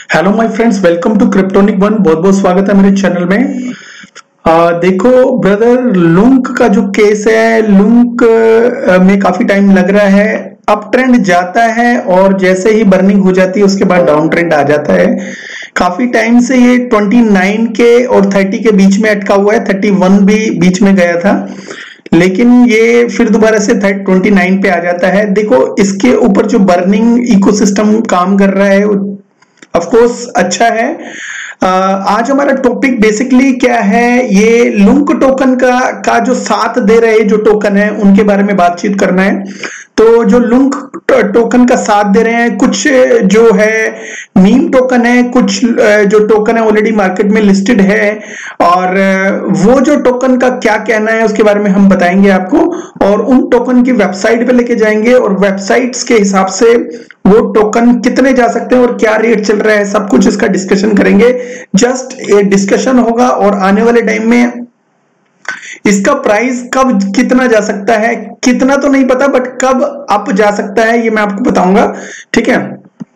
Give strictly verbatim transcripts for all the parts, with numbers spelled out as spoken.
Hello my friends, welcome to cryptonic one. बहुत बहुत स्वागत है मेरे चैनल में। आ, देखो ब्रदर, लुंक का जो केस है, लुंक में काफी टाइम लग रहा है। अप ट्रेंड जाता है और जैसे ही बर्निंग हो जाती है उसके बाद डाउन ट्रेंड आ जाता है। काफी टाइम से ये उनतीस के और तीस के बीच में अटका हुआ है। इकतीस भी बीच में गया था, लेकिन ये फिर दोबारा से उनतीस पे आ जाता है। देखो, इसके ऊपर जो बर्निंग इकोसिस्टम काम कर रहा है ऑफ कोर्स अच्छा है। uh, आज हमारा टॉपिक बेसिकली क्या है, ये लुंक टोकन का का जो साथ दे रहे जो टोकन है उनके बारे में बातचीत करना है। तो जो लुंक टोकन का साथ दे रहे हैं, कुछ जो है मीम टोकन है, कुछ जो टोकन है ऑलरेडी मार्केट में लिस्टेड है, और वो जो टोकन का क्या कहना है उसके बारे में हम बताएंगे आपको, और उन टोकन की वेबसाइट पे लेके जाएंगे और वेबसाइट्स के हिसाब से वो टोकन कितने जा सकते हैं और क्या रेट चल रहा है, सब कुछ इसका डिस्कशन करेंगे। जस्ट ये डिस्कशन होगा और आने वाले टाइम में इसका प्राइस कब कितना जा सकता है, कितना तो नहीं पता, बट कब अप जा सकता है ये मैं आपको बताऊंगा। ठीक है,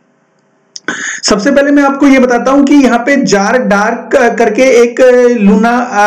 सबसे पहले मैं आपको ये बताता हूं कि यहाँ पे जार डार्क करके एक लूना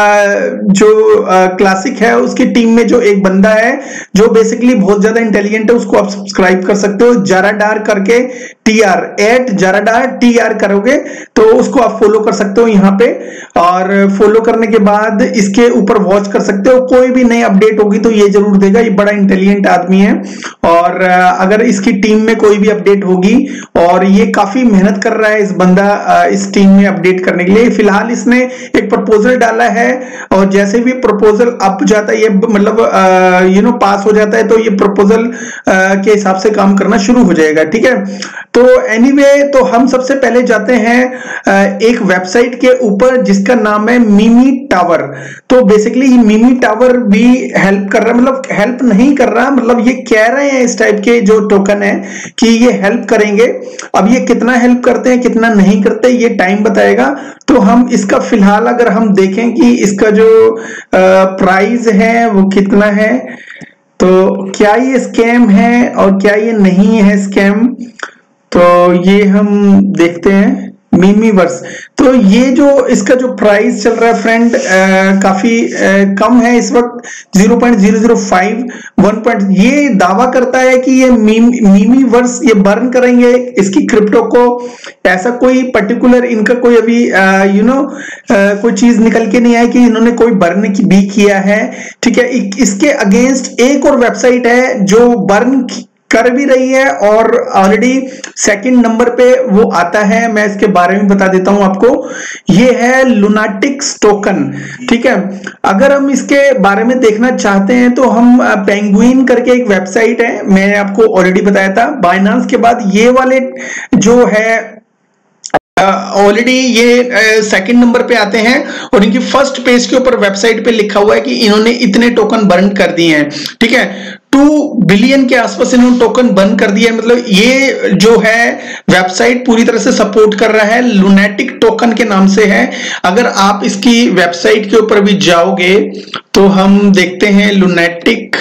जो क्लासिक है उसकी टीम में जो एक बंदा है जो बेसिकली बहुत ज्यादा इंटेलिजेंट है, उसको आप सब्सक्राइब कर सकते हो। जारा डार करके टी आर एट जारा डार टी आर करोगे तो उसको आप फॉलो कर सकते हो यहाँ पे, और फॉलो करने के बाद इसके ऊपर वॉच कर सकते हो। कोई भी नई अपडेट होगी तो ये जरूर देगा, ये बड़ा इंटेलिजेंट आदमी है। और अगर इसकी टीम में कोई भी अपडेट होगी, और ये काफी मेहनत कर रहा है इस बंदा इस टीम में अपडेट करने के लिए। फिलहाल इसने एक प्रपोजल डाला है और जैसे भी प्रपोजल अप जाता है, ये मतलब यू नो पास हो जाता है, तो ये प्रपोजल के हिसाब से काम करना शुरू हो जाएगा। ठीक है, तो एनीवे anyway, तो हम सबसे पहले जाते हैं एक वेबसाइट के ऊपर जिसका नाम है मिमी टावर। तो बेसिकली ये मिमी टावर भी हेल्प कर रहा है, मतलब हेल्प नहीं कर रहा, मतलब ये कह रहे हैं इस टाइप के जो टोकन है कि ये हेल्प करेंगे। अब ये कितना हेल्प करते हैं कितना नहीं करते ये टाइम बताएगा। तो हम इसका फिलहाल अगर हम देखें कि इसका जो प्राइस है वो कितना है, तो क्या ये स्कैम है और क्या ये नहीं है स्कैम, तो ये हम देखते हैं। मिमीवर्स, तो ये जो इसका जो प्राइस चल रहा है फ्रेंड, काफी आ, कम है इस वक्त, zero point zero zero five one point. ये दावा करता है कि ये मीम मिमीवर्स ये बर्न करेंगे इसकी क्रिप्टो को। ऐसा कोई पर्टिकुलर इनका कोई अभी यू नो कोई चीज निकल के नहीं आया कि इन्होंने कोई बर्न की भी किया है। ठीक है, इसके अगेंस्ट एक और वेबसाइट है जो बर्न कर भी रही है और ऑलरेडी सेकंड नंबर पे वो आता है। मैं इसके बारे में बता देता हूं आपको, ये है लुनाटिक्स टोकन। ठीक है, अगर हम इसके बारे में देखना चाहते हैं तो हम पेंगुइन करके एक वेबसाइट है, मैंने आपको ऑलरेडी बताया था। बाइनांस के बाद ये वाले जो है ऑलरेडी uh, ये सेकंड uh, नंबर पे आते हैं, और इनकी फर्स्ट पेज के ऊपर वेबसाइट पे लिखा हुआ है कि इन्होंने इतने टोकन बर्न कर दिए हैं। ठीक है, टू बिलियन के आसपास इन्होंने टोकन बर्न कर दिया है। मतलब ये जो है वेबसाइट पूरी तरह से सपोर्ट कर रहा है, लुनेटिक टोकन के नाम से है। अगर आप इसकी वेबसाइट के ऊपर भी जाओगे तो हम देखते हैं लुनेटिक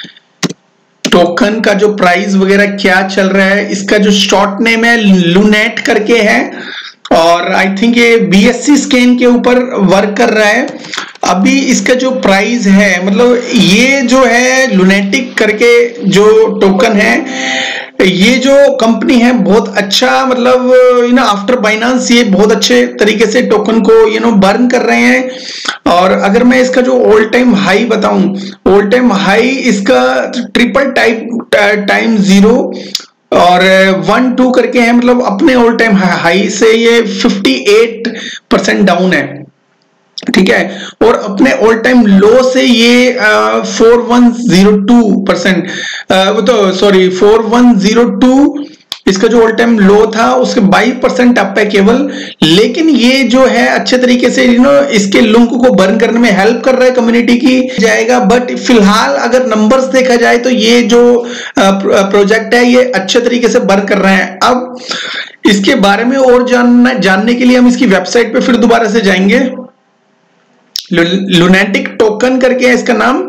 टोकन का जो प्राइस वगैरह क्या चल रहा है। इसका जो शॉर्ट नेम है लुनेट करके है, और आई थिंक ये बीएससी स्कैन के ऊपर वर्क कर रहा है। अभी इसका जो प्राइस है, मतलब ये जो है लुनेटिक करके जो टोकन है, ये जो कंपनी है बहुत अच्छा, मतलब यू नो आफ्टर बाइनांस ये बहुत अच्छे तरीके से टोकन को यू नो बर्न कर रहे हैं। और अगर मैं इसका जो ऑल टाइम हाई बताऊं, ऑल टाइम हाई इसका ट्रिपल टाइप टाइम जीरो और वन टू करके है, मतलब अपने ऑल टाइम हाई से ये अट्ठावन परसेंट डाउन है। ठीक है, और अपने ऑल टाइम लो से ये four one zero two percent, वो तो sorry four one zero two इसका जो ऑल टाइम लो था उसके बाईस परसेंट अप है केवल। लेकिन ये जो है अच्छे तरीके से यू नो इसके लुंक को बर्न करने में हेल्प कर रहा है कम्युनिटी की जाएगा। बट फिलहाल अगर नंबर्स देखा जाए तो ये जो प्रोजेक्ट है ये अच्छे तरीके से बर्न कर रहे हैं। अब इसके बारे में और जानना जानने के लिए हम इसकी वेबसाइट पे फिर दोबारा से जाएंगे। लुनेटिक टोकन करके है इसका नाम,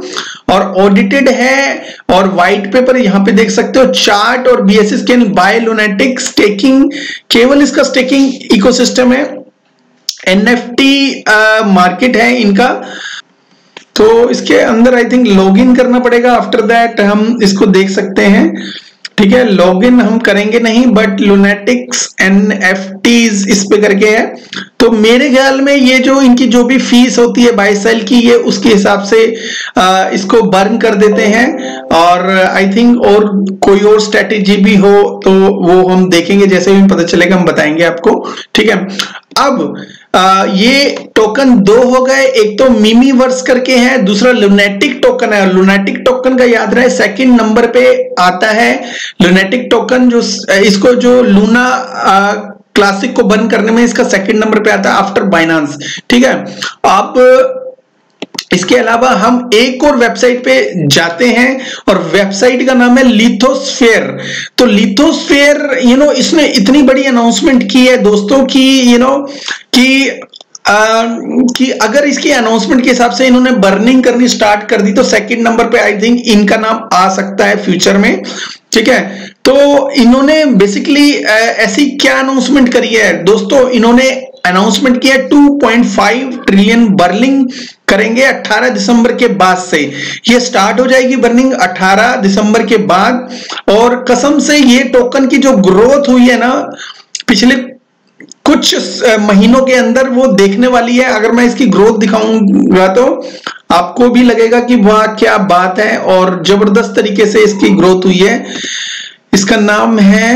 और ऑडिटेड है और व्हाइट पेपर यहां पे देख सकते हो, चार्ट और BSC can buy lunatic staking, केवल इसका स्टेकिंग इकोसिस्टम है, एनएफटी मार्केट है इनका। तो इसके अंदर आई थिंक लॉगिन करना पड़ेगा, आफ्टर दैट हम इसको देख सकते हैं, ठीक है। लॉगिन हम करेंगे नहीं, बट लुनेटिक्स एनएफटीज इस पे करके है। तो मेरे ख्याल में ये जो इनकी जो भी फीस होती है बाय सेल की, ये उसके हिसाब से आ, इसको बर्न कर देते हैं। और आई थिंक और कोई और स्ट्रेटेजी भी हो तो वो हम देखेंगे, जैसे भी पता चलेगा हम बताएंगे आपको, ठीक है। अब आ, ये टोकन दो हो गए, एक तो मिमीवर्स करके है, दूसरा लुनेटिक टोकन है। लुनेटिक टोकन का याद रहे सेकंड नंबर पे आता है लुनेटिक टोकन, जो इसको जो लूना क्लासिक को बर्न करने में इसका सेकंड नंबर पे आता है आफ्टर बाइनांस, ठीक है। अब इसके अलावा हम एक और वेबसाइट पे जाते हैं और वेबसाइट का नाम है लिथोस्फेयर। तो लिथोस्फेयर यू नो इसने इतनी बड़ी अनाउंसमेंट की है दोस्तों की यू नो कि आ, कि अगर इसकी अनाउंसमेंट के हिसाब से इन्होंने बर्निंग करनी स्टार्ट कर दी तो सेकंड नंबर पे आई थिंक इनका नाम आ सकता है फ्यूचर में, ठीक है। तो इन्होंने बेसिकली ऐसी क्या अनाउंसमेंट करी है दोस्तों, इन्होंने अनाउंसमेंट किया two point five trillion burning करेंगे अठारह दिसंबर के बाद से। ये स्टार्ट हो जाएगी बर्निंग अठारह दिसंबर के बाद। और कसम से ये टोकन की जो ग्रोथ हुई है ना पिछले कुछ महीनों के अंदर, वो देखने वाली है। अगर मैं इसकी ग्रोथ दिखाऊंगा तो आपको भी लगेगा कि वाह क्या बात है, और जबरदस्त तरीके से इसकी ग्रोथ हुई है। इसका नाम है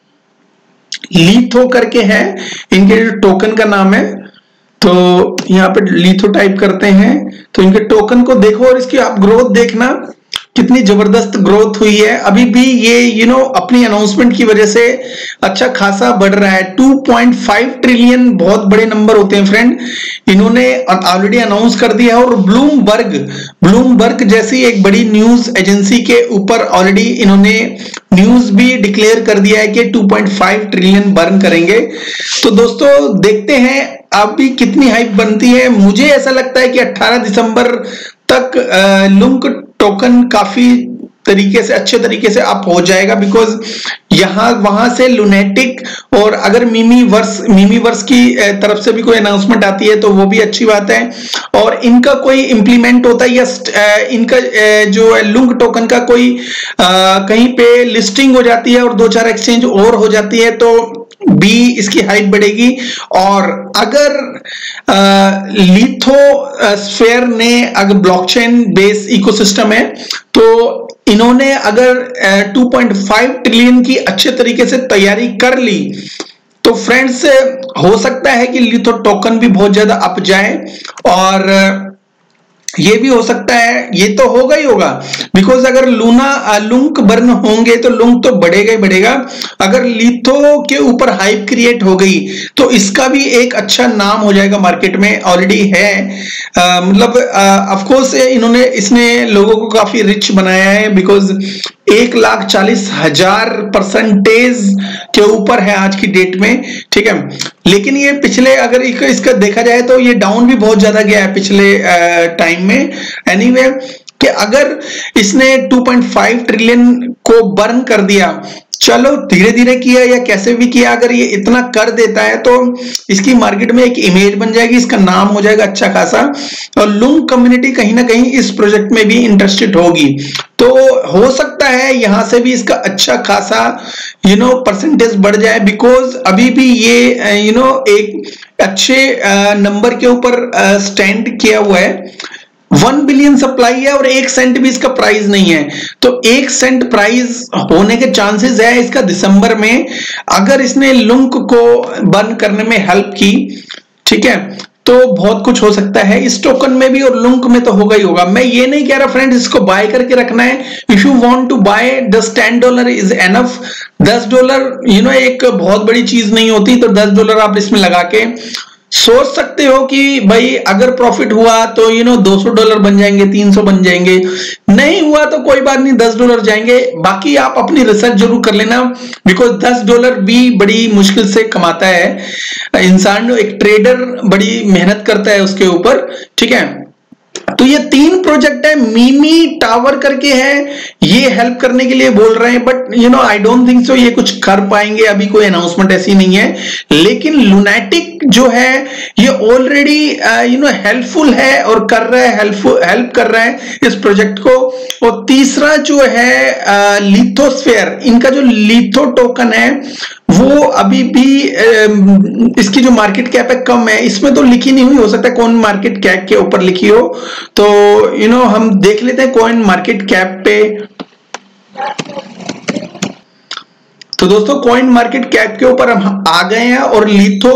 लिथो करके है, इनके टोकन का नाम है। तो यहाँ पे लिथो टाइप करते हैं तो इनके टोकन को देखो और इसकी आप ग्रोथ देखना कितनी जबरदस्त ग्रोथ हुई है। अभी भी ये यू नो अपनी अनाउंसमेंट की वजह से अच्छा खासा बढ़ रहा है। टू पॉइंट फाइव ट्रिलियन बहुत बड़े नंबर होते हैं फ्रेंड, इन्होंने ऑलरेडी अनाउंस कर दिया है। और ब्लूमबर्ग ब्लूमबर्ग जैसी एक बड़ी न्यूज एजेंसी के ऊपर ऑलरेडी इन्होंने न्यूज भी डिक्लेयर कर दिया है कि two point five trillion burn करेंगे। तो दोस्तों देखते हैं अभी कितनी हाइप बनती है। मुझे ऐसा लगता है कि अठारह दिसंबर तक लुंक टोकन काफी तरीके से अच्छे तरीके से अप हो जाएगा, बिकॉज यहां वहां से लुनेटिक और अगर मिमीवर्स मिमीवर्स की तरफ से भी कोई अनाउंसमेंट आती है तो वो भी अच्छी बात है। और इनका कोई इंप्लीमेंट होता है या इनका जो लुंक टोकन का कोई कहीं पे लिस्टिंग हो जाती है और दो चार एक्सचेंज और हो जाती है तो बी इसकी हाइप बढ़ेगी। और अगर लिथोस्फेयर ने अगर ब्लॉकचेन बेस इकोसिस्टम है तो इन्होंने अगर टू पॉइंट फाइव ट्रिलियन की अच्छे तरीके से तैयारी कर ली तो फ्रेंड्स हो सकता है कि लिथो टोकन भी बहुत ज्यादा अप जाए। और ये भी हो सकता है, ये तो होगा ही होगा, बिकॉज अगर लूना लुंक बर्न होंगे तो लुंक तो बढ़ेगा ही बढ़ेगा। अगर लिथो के ऊपर हाइप क्रिएट हो गई तो इसका भी एक अच्छा नाम हो जाएगा मार्केट में, ऑलरेडी है। आ, मतलब ऑफ कोर्स इन्होंने इसने लोगों को काफी रिच बनाया है, बिकॉज एक लाख चालीस हजार परसेंटेज के ऊपर है आज की डेट में, ठीक है। लेकिन ये पिछले अगर इसका देखा जाए तो ये डाउन भी बहुत ज्यादा गया है पिछले टाइम में। एनीवे कि अगर इसने टू पॉइंट फाइव ट्रिलियन को बर्न कर दिया, चलो धीरे धीरे किया या कैसे भी किया, अगर ये इतना कर देता है तो इसकी मार्केट में एक इमेज बन जाएगी, इसका नाम हो जाएगा अच्छा खासा। और लुंक कम्युनिटी कहीं ना कहीं इस प्रोजेक्ट में भी इंटरेस्टेड होगी, तो हो सकता है यहां से भी इसका अच्छा खासा यू नो परसेंटेज बढ़ जाए। बिकॉज अभी भी ये यू नो एक अच्छे नंबर के ऊपर स्टैंड किया हुआ है। वन बिलियन सप्लाई है और एक सेंट भी इसका प्राइस नहीं है, तो एक सेंट प्राइस होने के चांसेस है इसका दिसंबर में, अगर इसने लुंक को बर्न करने में हेल्प की, ठीक है। तो बहुत कुछ हो सकता है इस टोकन में भी और लुंक में तो होगा ही होगा। मैं ये नहीं कह रहा फ्रेंड्स इसको बाय करके रखना है। If you want to buy दस टेन डॉलर इज एनफ। दस डॉलर यू नो एक बहुत बड़ी चीज नहीं होती, तो दस डॉलर आप इसमें लगा के सोच सकते हो कि भाई अगर प्रॉफिट हुआ तो यू नो दो सौ डॉलर बन जाएंगे, तीन सौ बन जाएंगे, नहीं हुआ तो कोई बात नहीं, दस डॉलर जाएंगे। बाकी आप अपनी रिसर्च जरूर कर लेना, बिकॉज दस डॉलर भी बड़ी मुश्किल से कमाता है इंसान, एक ट्रेडर बड़ी मेहनत करता है उसके ऊपर, ठीक है। तो ये तीन प्रोजेक्ट है, मिमी टावर करके है, ये हेल्प करने के लिए बोल रहे हैं, but you know I don't think so ये कुछ कर पाएंगे, अभी कोई अनाउंसमेंट ऐसी नहीं है। लेकिन लुनाटिक जो है ये ऑलरेडी यू नो हेल्पफुल है और कर रहा है, हेल्पफुल हेल्प कर रहा है इस प्रोजेक्ट को। और तीसरा जो है लिथोस्फेयर, इनका जो लिथो टोकन है वो अभी भी इसकी जो मार्केट कैप है कम है, इसमें तो लिखी नहीं हुई, हो सकता है कौन मार्केट कैप के ऊपर लिखी हो, तो यू नो हम देख लेते हैं कॉइन मार्केट कैप पे। तो दोस्तों कॉइन मार्केट कैप के ऊपर हम आ गए हैं और लिथो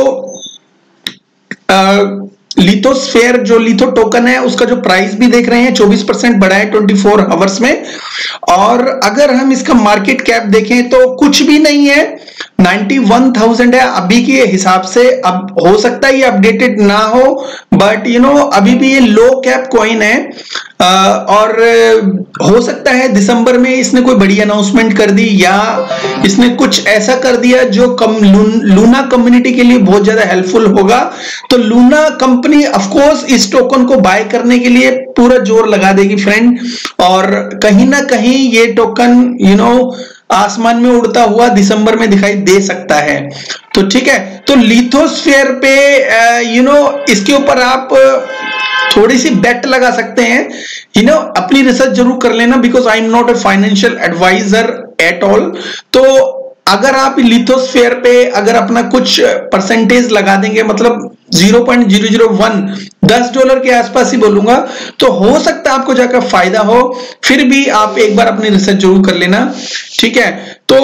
लिथोस्फेयर जो लिथो टोकन है उसका जो प्राइस भी देख रहे हैं चौबीस परसेंट बढ़ा है चौबीस आवर्स में। और अगर हम इसका मार्केट कैप देखें तो कुछ भी नहीं है, इक्यानवे हज़ार है अभी के हिसाब से। अब हो सकता है ये अपडेटेड ना हो, बट यू नो अभी भी ये लो कैप कॉइन है। आ, और हो सकता है दिसंबर में इसने कोई बड़ी अनाउंसमेंट कर दी या इसने कुछ ऐसा कर दिया जो कम लू, लूना कम्युनिटी के लिए बहुत ज्यादा हेल्पफुल होगा। तो लूना कंपनी ऑफ कोर्स इस टोकन को बाय करने के लिए पूरा जोर लगा देगी फ्रेंड, और कहीं ना कहीं ये टोकन यू नो आसमान में उड़ता हुआ दिसंबर में दिखाई दे सकता है। तो ठीक है, तो लिथोस्फेयर पे यू नो इसके ऊपर आप थोड़ी सी बेट लगा सकते हैं, यू नो अपनी रिसर्च जरूर कर लेना, because I am not a financial advisor at all. तो अगर आप लिथोस्फेयर पे अगर अपना कुछ परसेंटेज लगा देंगे, मतलब zero point zero zero one दस डॉलर के आसपास ही बोलूंगा, तो हो सकता है आपको जाकर फायदा हो। फिर भी आप एक बार अपनी रिसर्च जरूर कर लेना, ठीक है। तो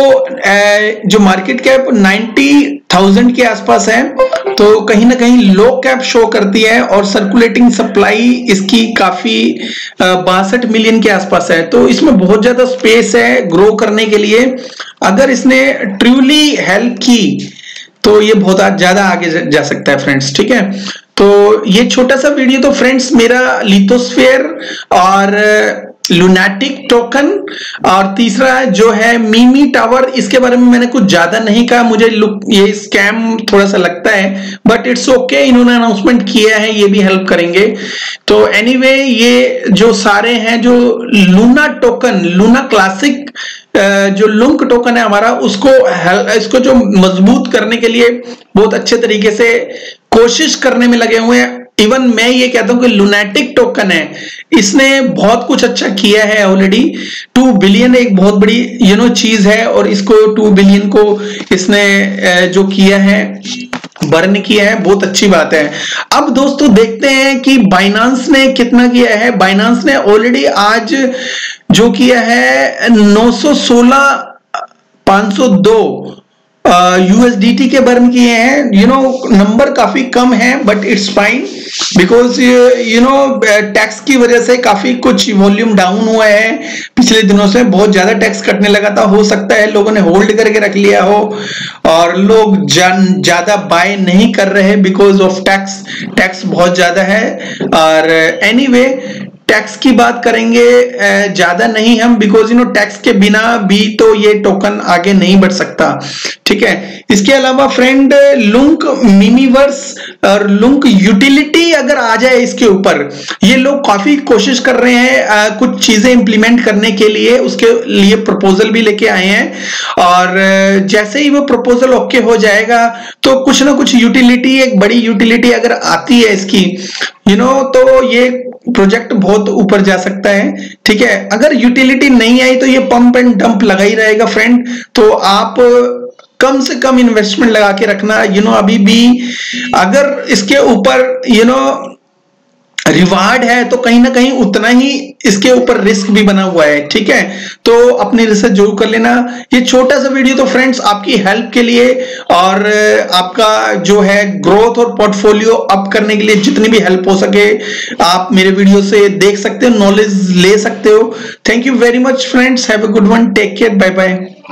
जो मार्केट कैप नब्बे हज़ार के आसपास है, तो कहीं ना कहीं लो कैप शो करती है और सर्कुलेटिंग सप्लाई इसकी काफी बासठ मिलियन के आसपास है। तो इसमें बहुत ज्यादा स्पेस है ग्रो करने के लिए। अगर इसने ट्रूली हेल्प की तो ये बहुत ज्यादा आगे जा सकता है फ्रेंड्स, ठीक है। तो ये छोटा सा वीडियो तो फ्रेंड्स मेरा लिथोस्फेयर और लुनाटिक टोकन और तीसरा जो है मिमी टावर, इसके बारे में मैंने कुछ ज्यादा नहीं कहा, मुझे लुक ये स्कैम थोड़ा सा लगता है, बट इट्स ओके, इन्होंने अनाउंसमेंट किया है, ये भी हेल्प करेंगे। तो एनीवे ये जो सारे हैं जो लूना टोकन, लूना क्लासिक जो लुंक टोकन है हमारा, उसको इसको जो मजबूत करने के लिए बहुत अच्छे तरीके से कोशिश करने में लगे हुए हैं। इवन मैं ये कहता हूं कि लुनाटिक टोकन है, इसने बहुत कुछ अच्छा किया है ऑलरेडी। टू बिलियन एक बहुत बड़ी यू नो चीज है, और इसको टू बिलियन को इसने जो किया है, बर्न किया है, बहुत अच्छी बात है। अब दोस्तों देखते हैं कि बाइनांस ने कितना किया है। बाइनांस ने ऑलरेडी आज जो किया है नौ सौ सोलह पांच सौ दो यूएसडीटी के बर्न किए हैं। यू नो नंबर काफी कम है, but it's fine, because you know tax की वजह से काफी कुछ वॉल्यूम डाउन हुआ है पिछले दिनों से, बहुत ज्यादा टैक्स कटने लगा था। हो सकता है लोगों ने होल्ड करके रख लिया हो और लोग ज्यादा बाय नहीं कर रहे बिकॉज ऑफ टैक्स, टैक्स बहुत ज्यादा है। और एनीवे टैक्स की बात करेंगे ज्यादा नहीं हम, बिकॉज यू नो टैक्स के बिना भी तो ये टोकन आगे नहीं बढ़ सकता, ठीक है। इसके अलावा फ्रेंड लुंक मिमीवर्स और लुंक यूटिलिटी अगर आ जाए इसके ऊपर, ये लोग काफी कोशिश कर रहे हैं आ, कुछ चीजें इंप्लीमेंट करने के लिए, उसके लिए प्रपोजल भी लेके आए हैं। और जैसे ही वो प्रपोजल ओके हो जाएगा तो कुछ ना कुछ यूटिलिटी, एक बड़ी यूटिलिटी अगर आती है इसकी, यू नो तो ये प्रोजेक्ट बहुत ऊपर जा सकता है, ठीक है। अगर यूटिलिटी नहीं आई तो ये पंप एंड डंप लगा ही रहेगा फ्रेंड। तो आप कम से कम इन्वेस्टमेंट लगा के रखना, यू नो अभी भी अगर इसके ऊपर यू नो रिवार्ड है तो कहीं ना कहीं उतना ही इसके ऊपर रिस्क भी बना हुआ है, ठीक है। तो अपनी रिसर्च जरूर कर लेना। ये छोटा सा वीडियो तो फ्रेंड्स आपकी हेल्प के लिए और आपका जो है ग्रोथ और पोर्टफोलियो अप करने के लिए जितनी भी हेल्प हो सके आप मेरे वीडियो से देख सकते हो, नॉलेज ले सकते हो। Thank you very much friends, have a good one, take care, bye bye.